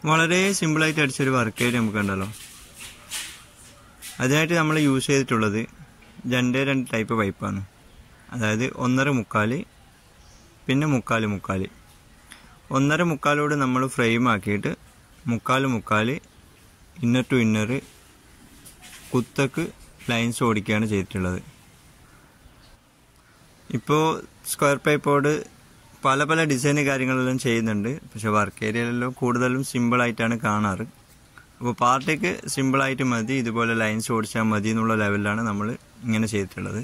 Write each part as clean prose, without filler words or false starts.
വളരെ സിമ്പിളായിട്ട് അടിച്ചൊരു work area നമുക്ക് കണ്ടല്ലോ. അതിനായിട്ട് നമ്മൾ യൂസ് ചെയ്തിട്ടുള്ളത് രണ്ട് ടൈപ്പ് പൈപ്പാണ്. അതായത് 1.5 മുക്കാല് പിന്നെ മുക്കാല്. 1.5 മുക്കാലോട് നമ്മൾ ഫ്രെയിം ആക്കിയിട്ട് മുക്കാല് ഇന്നർ ടു ഇന്നർ കുത്തക്ക് ലൈൻസ് ഓടിക്കുകയാണ് ചെയ്തിട്ടുള്ളത്. ഇപ്പോൾ സ്ക്വയർ പൈപ്പോട് പല ഡിസൈൻ കാര്യങ്ങളെല്ലാം ചെയ്യുന്നുണ്ട്. പക്ഷെ വർക്ക് ഏരിയയിലെല്ലാം കൂടുതലും സിമ്പിളായിട്ടാണ് കാണാറ്. അപ്പോൾ പാർട്ടിക്ക് സിമ്പിളായിട്ട് മതി, ഇതുപോലെ ലൈൻസ് ഓടിച്ചാൽ മതി എന്നുള്ള ലെവലിലാണ് നമ്മൾ ഇങ്ങനെ ചെയ്തിട്ടുള്ളത്.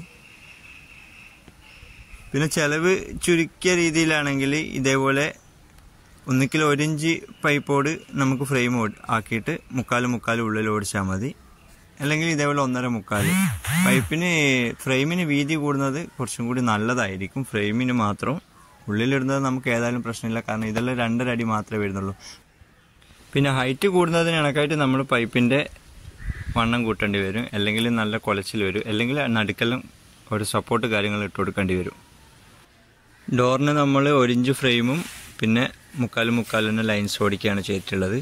പിന്നെ ചിലവ് ചുരുക്കിയ രീതിയിലാണെങ്കിൽ ഇതേപോലെ ഒന്നിക്കിൽ 1 ഇഞ്ച് പൈപ്പോട് നമുക്ക് ഫ്രെയിം ആക്കിയിട്ട് മുക്കാല് ഉള്ളിൽ ഓടിച്ചാൽ മതി. അല്ലെങ്കിൽ ഇതേപോലെ 1.5 മുക്കാല്. ഫ്രെയിമിന് വീതി കൂടുന്നത് കുറച്ചും കൂടി നല്ലതായിരിക്കും. ഫ്രെയിമിന് മാത്രം ഉള്ളിലിടുന്നത് നമുക്ക് ഏതായാലും പ്രശ്നമില്ല, കാരണം ഇതെല്ലാം 2.5 അടി മാത്രമേ വരുന്നുള്ളൂ. പിന്നെ ഹൈറ്റ് കൂടുന്നതിന് കണക്കായിട്ട് നമ്മൾ പൈപ്പിൻ്റെ വണ്ണം കൂട്ടേണ്ടി വരും, അല്ലെങ്കിൽ നല്ല കുലച്ചിൽ വരും, അല്ലെങ്കിൽ നടുക്കെല്ലാം ഒരു സപ്പോർട്ട് കാര്യങ്ങൾ ഇട്ട് കൊടുക്കേണ്ടി വരും. ഡോറിന് നമ്മൾ 1 ഇഞ്ച് ഫ്രെയിമും പിന്നെ മുക്കാലിന് ലൈൻസ് ഓടിക്കുകയാണ് ചെയ്തിട്ടുള്ളത്.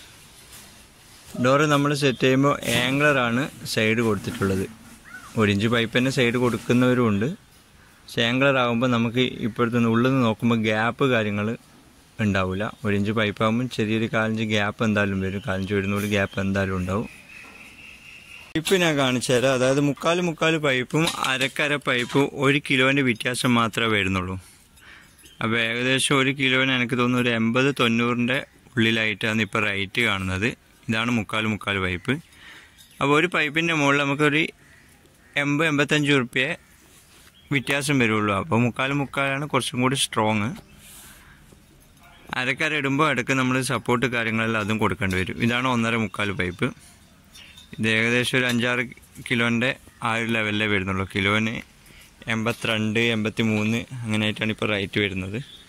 ഡോറ് നമ്മൾ സെറ്റ് ചെയ്യുമ്പോൾ ആംഗ്ലറാണ് സൈഡ് കൊടുത്തിട്ടുള്ളത്. 1 ഇഞ്ച് പൈപ്പ് തന്നെ സൈഡ് കൊടുക്കുന്നവരുമുണ്ട്. പക്ഷേ ആംഗ്ലർ ആകുമ്പോൾ നമുക്ക് ഇപ്പോഴത്തെ ഉള്ളിൽ നിന്ന് നോക്കുമ്പോൾ ഗ്യാപ്പ് കാര്യങ്ങൾ ഉണ്ടാവില്ല. 1 ഇഞ്ച് പൈപ്പ് ആകുമ്പോൾ ചെറിയൊരു 1/4 ഇഞ്ച് ഗ്യാപ്പ് എന്തായാലും വരും. 1/4 ഇഞ്ച് വരുന്നൂറ് ഗ്യാപ്പ് എന്തായാലും ഉണ്ടാവും. പൈപ്പ് ഞാൻ കാണിച്ചു തരാം. അതായത് മുക്കാല് പൈപ്പും അരക്കര പൈപ്പും 1 കിലോൻ്റെ വ്യത്യാസം മാത്രമേ വരുന്നുള്ളൂ. അപ്പോൾ ഏകദേശം 1 കിലോന് എനിക്ക് തോന്നുന്നു ഒരു 80-90ൻ്റെ ഉള്ളിലായിട്ടാണ് ഇപ്പോൾ റേറ്റ് കാണുന്നത്. ഇതാണ് മുക്കാല് പൈപ്പ്. അപ്പോൾ ഒരു പൈപ്പിൻ്റെ മുകളിൽ നമുക്കൊരു 80-85 റുപ്യ വ്യത്യാസം വരുള്ളൂ. അപ്പോൾ മുക്കാലാണ് കുറച്ചും കൂടി സ്ട്രോങ്. അരക്കര ഇടുമ്പോൾ ഇടയ്ക്ക് നമ്മൾ സപ്പോർട്ട് കാര്യങ്ങളെല്ലാം അതും കൊടുക്കേണ്ടി വരും. ഇതാണ് 1.5 മുക്കാല് പൈപ്പ്. ഇത് ഏകദേശം ഒരു 5-6 കിലോൻ്റെ ആ ഒരു ലെവലിലേ വരുന്നുള്ളൂ. കിലോന് 82-83 അങ്ങനെയായിട്ടാണ് ഇപ്പോൾ റേറ്റ് വരുന്നത്.